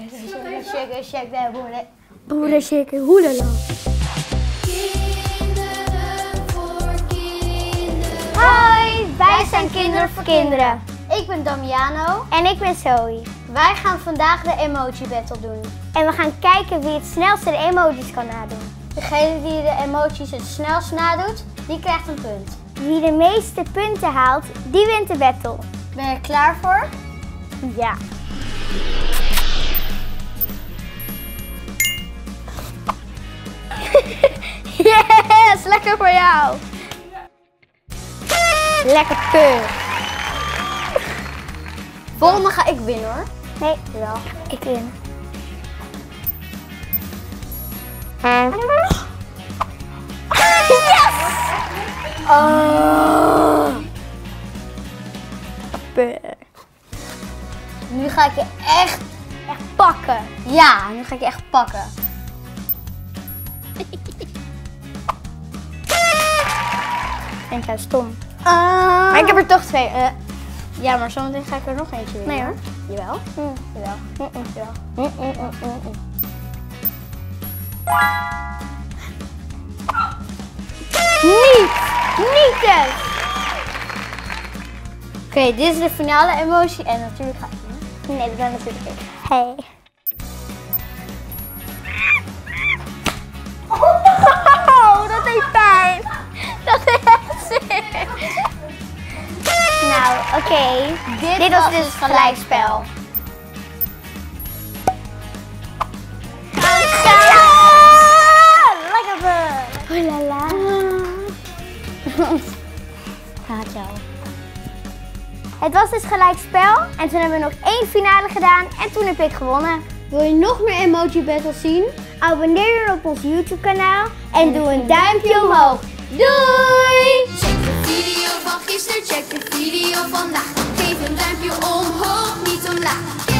Broeder shaker, hoelala. Hoi, wij zijn Kinderen voor Kinderen. Ik ben Damiano. En ik ben Zoe. Wij gaan vandaag de emoji battle doen. En we gaan kijken wie het snelste de emojis kan nadoen. Degene die de emojis het snelst nadoet, die krijgt een punt. Wie de meeste punten haalt, die wint de battle. Ben je er klaar voor? Ja. Yes, lekker voor jou. Lekker punt. Volgende ga ik winnen hoor. Nee, wel. Ik win. Yes! Oh. Nu ga ik je echt Pakken. Ja, nu ga ik je echt pakken. Vind jij stom? Maar ik heb er toch twee. Ja, maar zometeen ga ik er nog eentje winnen. Nee hoor. Jawel. Jawel. Jawel. Niet! Niet het! Oké, dit is de finale emoji en natuurlijk ga ik winnen. Nee, dat ben natuurlijk ik. Hey. Oh, dat deed pijn. Dat deed echt zin. Nou, oké. Dit was dus het gelijkspel. Lekker. Oelala. Haat jou. Het was dus gelijkspel en toen hebben we nog 1 finale gedaan en toen heb ik gewonnen. Wil je nog meer emoji battles zien? Abonneer je op ons YouTube kanaal en doe een duimpje omhoog. Doei! Check de video van gisteren, check de video vandaag. Geef een duimpje omhoog, niet omlaag.